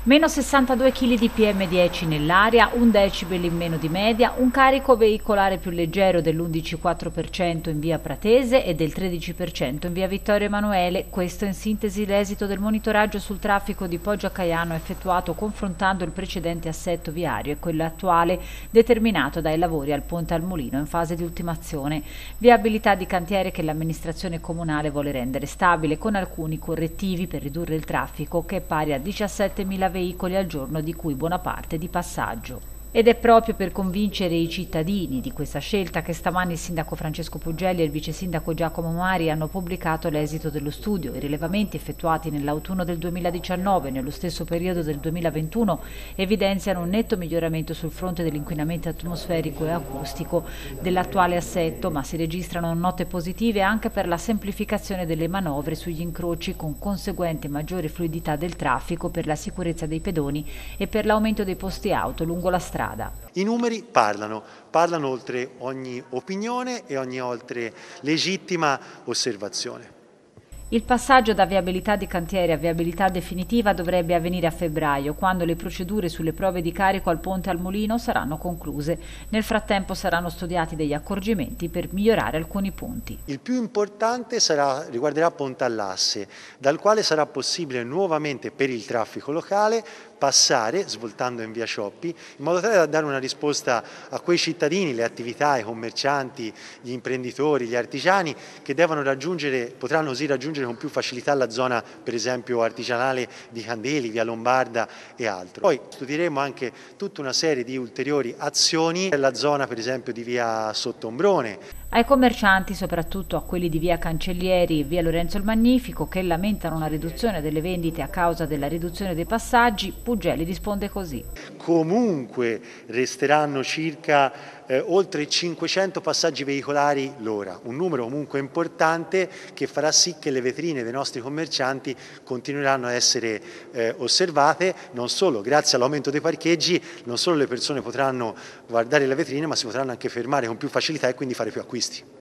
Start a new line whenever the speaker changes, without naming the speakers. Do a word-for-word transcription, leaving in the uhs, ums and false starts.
Meno sessantadue chili di P M dieci nell'aria, un decibel in meno di media, un carico veicolare più leggero dell'undici virgola quattro per cento in via Pratese e del tredici per cento in via Vittorio Emanuele. Questo in sintesi l'esito del monitoraggio sul traffico di Poggio a Caiano effettuato confrontando il precedente assetto viario e quello attuale determinato dai lavori al Ponte al Mulino in fase di ultimazione. Viabilità di cantiere che l'amministrazione comunale vuole rendere stabile con alcuni correttivi per ridurre il traffico che è pari a diciassettemila veicoli al giorno, di cui buona parte di passaggio. Ed è proprio per convincere i cittadini di questa scelta che stamani il sindaco Francesco Poggelli e il vice sindaco Giacomo Mari hanno pubblicato l'esito dello studio. I rilevamenti effettuati nell'autunno del duemiladiciannove e nello stesso periodo del duemilaventuno evidenziano un netto miglioramento sul fronte dell'inquinamento atmosferico e acustico dell'attuale assetto, ma si registrano note positive anche per la semplificazione delle manovre sugli incroci con conseguente maggiore fluidità del traffico, per la sicurezza dei pedoni e per l'aumento dei posti auto lungo la strada.
I numeri parlano, parlano oltre ogni opinione e ogni oltre legittima osservazione.
Il passaggio da viabilità di cantiere a viabilità definitiva dovrebbe avvenire a febbraio, quando le procedure sulle prove di carico al Ponte al Mulino saranno concluse. Nel frattempo saranno studiati degli accorgimenti per migliorare alcuni punti.
Il più importante sarà, riguarderà Ponte all'Asse, dal quale sarà possibile nuovamente per il traffico locale passare, svoltando in via Cioppi, in modo tale da dare una risposta a quei cittadini, le attività, i commercianti, gli imprenditori, gli artigiani che devono raggiungere, potranno così raggiungere con più facilità la zona, per esempio artigianale di Candeli, via Lombarda e altro. Poi studieremo anche tutta una serie di ulteriori azioni nella zona, per esempio, di via Sottombrone.
Ai commercianti, soprattutto a quelli di via Cancellieri e via Lorenzo il Magnifico, che lamentano una riduzione delle vendite a causa della riduzione dei passaggi, Puggelli risponde così.
Comunque resteranno circa eh, oltre cinquecento passaggi veicolari l'ora, un numero comunque importante che farà sì che le vetrine dei nostri commercianti continueranno a essere eh, osservate, non solo grazie all'aumento dei parcheggi, non solo le persone potranno guardare le vetrine, ma si potranno anche fermare con più facilità e quindi fare più acquisti.